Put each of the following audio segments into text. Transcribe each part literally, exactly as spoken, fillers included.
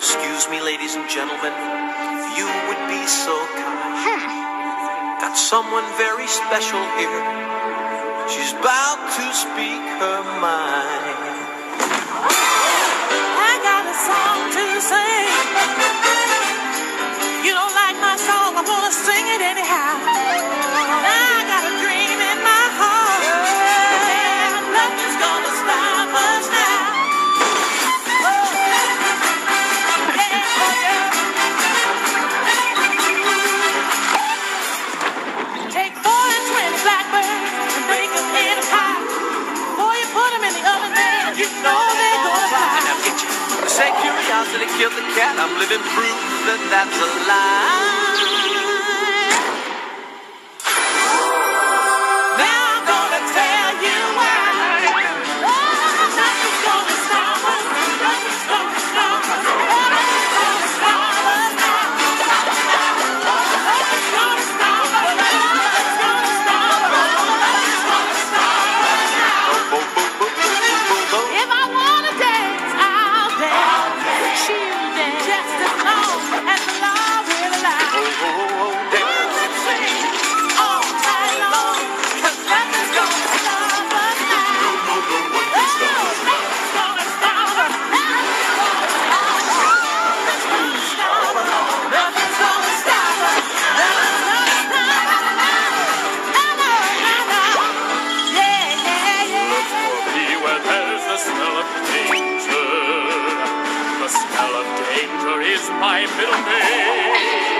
Excuse me, ladies and gentlemen, if you would be so kind. Got someone very special here. She's about to speak her mind. I got a song to sing. You don't like my song, I'm gonna sing it anyhow. I got a dream in my heart, and nothing's gonna stop us now. Take four and twenty blackbirds and bake them in a pie. Before you put them in the oven, man, you know they're gonna fly. And I'll get you. They say curiosity killed the cat. I'm living proof that that's a lie. Now I'm gonna tell you why. Oh, nothing's gonna stop us. Nothing's gonna stop us. Nothing's gonna stop us now. Nothing's gonna stop us. Nothing's gonna stop us. Nothing's gonna stop us now. If I wanna dance, I'll dance. But you dance just as long as the law will allow. Dance and sing all night long, 'cause nothing's gonna stop us now. No, no, no one can stop us. Nothing's gonna stop us. Nothing's gonna stop us. Nothing's gonna stop us. Nothing's gonna stop us now. No, no, no, no. Yeah, yeah, Look yeah. for me where there's the smell of danger. The smell of danger is my middle name.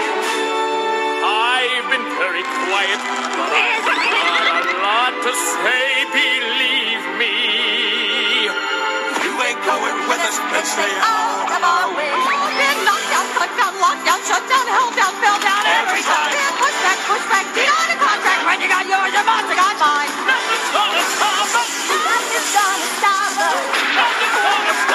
I've been very quiet, but I've got a lot to say, believe me. You ain't going with us, let's stay out of our way. Been knocked down, cut down, locked down, shut down, held down, fell down every time. Been pushed back, pushed back, beat on a contract. When you got yours, your boss, I got mine. Nothing's gonna stop us. Nothing's gonna stop us. Nothing's gonna stop us.